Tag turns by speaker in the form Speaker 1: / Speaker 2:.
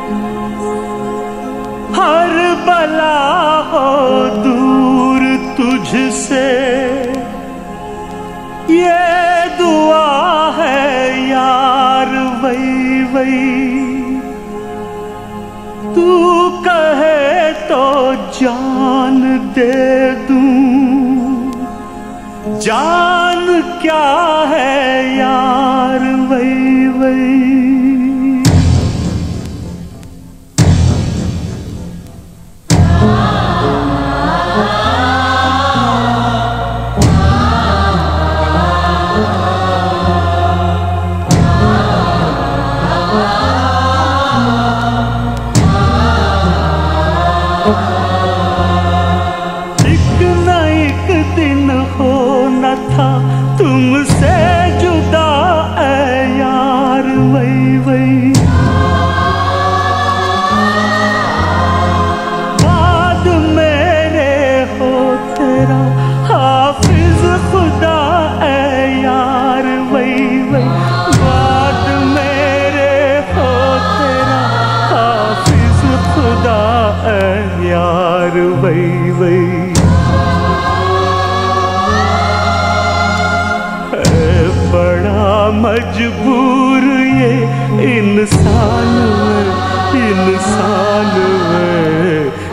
Speaker 1: हर बला हो दूर तुझसे, ये दुआ है यार वही वही। तू कहे तो जान दे दूं, जान क्या है यार वही वही। तुमसे जुदा है यार वही वही। बाद मेरे हो तेरा हाफिज खुदा है यार वही वही। बाद मेरे हो तेरा हाफिज खुदा है यार वही वही। मजबूर ये इंसान है, इंसान है।